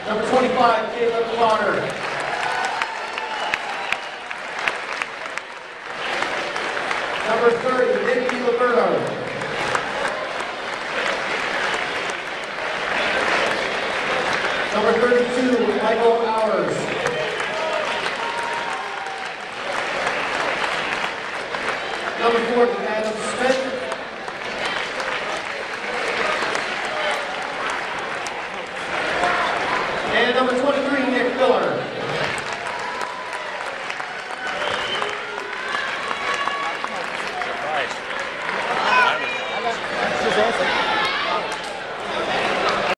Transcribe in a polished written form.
Number 25, Caleb Connor. Number 30, Nikki Liberto. Number 32, Michael Hours. Number 40,